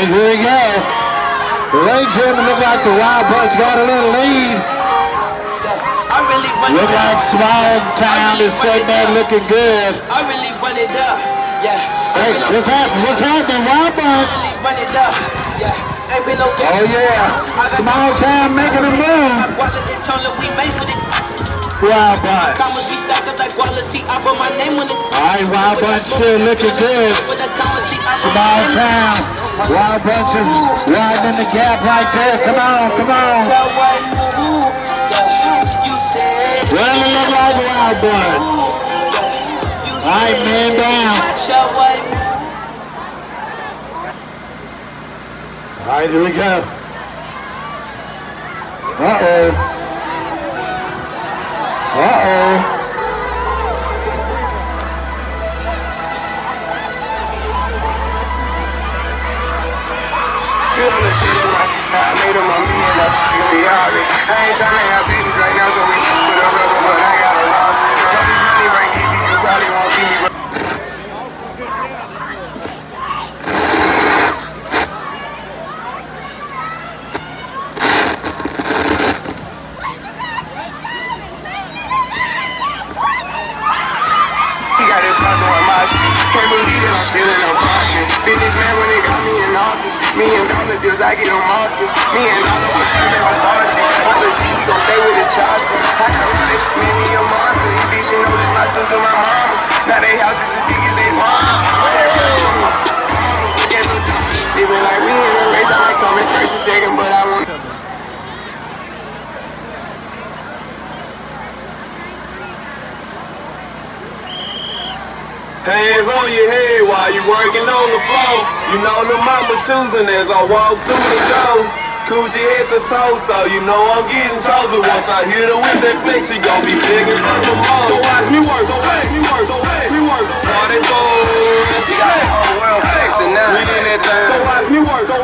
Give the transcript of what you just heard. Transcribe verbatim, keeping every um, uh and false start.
right, here we go. The late gentlemen look like the Wild Bunch got a little lead. I really run look it like up. Small Town really is sitting there looking good. I really run it up. Yeah. Hey, what's happening? What's happening, Wild Bunch? I really run it up. Yeah. Ain't been no game. Oh yeah. Small Town making a move. Wild Bunch. All right, Wild Bunch still looking good. Small Town. Wild Bunch is riding in the gap right there. Come on, come on. Well, it look like Wild Bunch. All right, man down. All right, here we go. Uh-oh. Uh-oh. I made him a million up, you be alright. I ain't tryna have babies right now, so we put a rubber, but I got a lot. Money, money, right, give me, you probably won't give me. Can't believe it, I'm still in apartments. Fitness man when they got me in office. Me and dollar deals, I get them often. Me and dollar was serving my party. On the G, we gon' stay with the Charleston. I got Rodeo, me, me a monster. These bitch, you know this my sister, my mama's. Now they house is as big as they mama. Living like we in a race, I like coming first and second, but I want. Hands on your head while you working on the floor. You know the mama choosing as I walk through the door. Coochie head to toe, so you know I'm getting chosen. Once I hit her with that flex, she gon' be begging for some more. So watch me work, so watch me work, so watch me work. Party boys, you got the whole world flexing now. We in that thing. So watch me work, so